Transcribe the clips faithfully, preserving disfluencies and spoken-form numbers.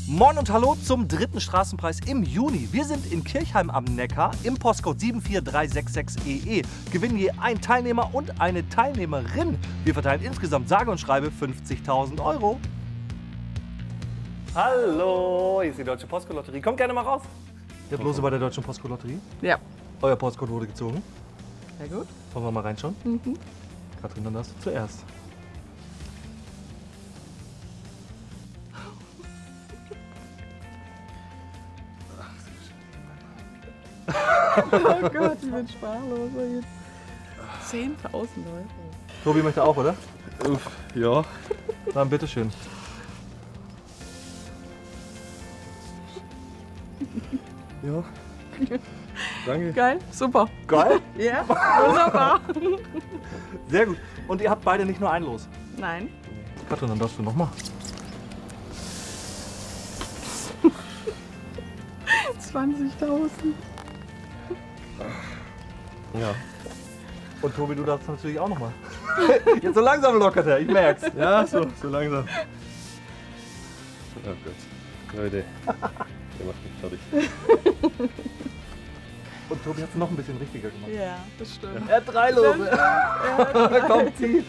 Moin und hallo zum dritten Straßenpreis im Juni. Wir sind in Kirchheim am Neckar im Postcode sieben vier drei sechs sechs E E. Gewinnen je ein Teilnehmer und eine Teilnehmerin. Wir verteilen insgesamt sage und schreibe fünfzigtausend Euro. Hallo, hier ist die Deutsche Postcode-Lotterie. Kommt gerne mal raus. Ihr habt Lose bei der Deutschen Postcode-Lotterie? Ja. Euer Postcode wurde gezogen. Sehr gut. Wollen wir mal reinschauen? Mhm. Katrin, dann darfst du zuerst. Oh Gott, ich bin sprachlos jetzt. zehntausend Euro. Tobi möchte auch, oder? Uff, ja. Dann bitteschön. Ja. Danke. Geil, super. Geil? Ja, wunderbar. Sehr gut. Und ihr habt beide nicht nur ein Los. Nein. Katrin, dann darfst du nochmal. zwanzigtausend. Ja. Und Tobi, du darfst natürlich auch nochmal. Jetzt so langsam lockert er, ich merk's. Ja, so, so langsam. Oh Gott. Leute. Der macht mich fertig. Und Tobi hat es noch ein bisschen richtiger gemacht. Ja, das stimmt. Er hat drei Lose. Ja, Komm, zieh.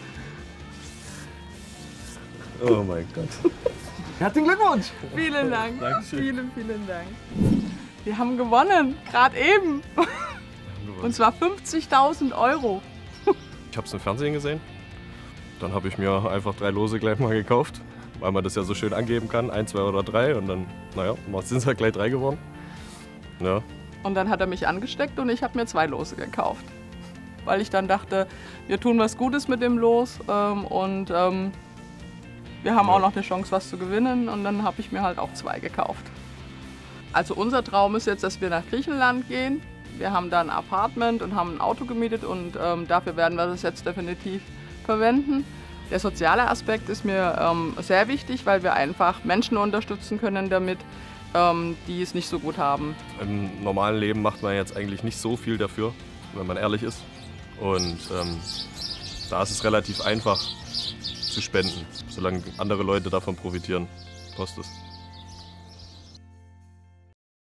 Oh mein Gott. Herzlichen Glückwunsch. vielen Dank. Dankeschön. Vielen, vielen Dank. Wir haben gewonnen, gerade eben. Und zwar fünfzigtausend Euro. Ich habe es im Fernsehen gesehen. Dann habe ich mir einfach drei Lose gleich mal gekauft, weil man das ja so schön angeben kann. Ein, zwei oder drei. Und dann, naja, sind es halt gleich drei geworden. Ja. Und dann hat er mich angesteckt und ich habe mir zwei Lose gekauft. Weil ich dann dachte, wir tun was Gutes mit dem Los ähm, und ähm, wir haben Ja. auch noch eine Chance, was zu gewinnen. Und dann habe ich mir halt auch zwei gekauft. Also unser Traum ist jetzt, dass wir nach Griechenland gehen. Wir haben da ein Apartment und haben ein Auto gemietet und ähm, dafür werden wir das jetzt definitiv verwenden. Der soziale Aspekt ist mir ähm, sehr wichtig, weil wir einfach Menschen unterstützen können damit, ähm, die es nicht so gut haben. Im normalen Leben macht man jetzt eigentlich nicht so viel dafür, wenn man ehrlich ist. Und ähm, da ist es relativ einfach zu spenden, solange andere Leute davon profitieren, kostet es.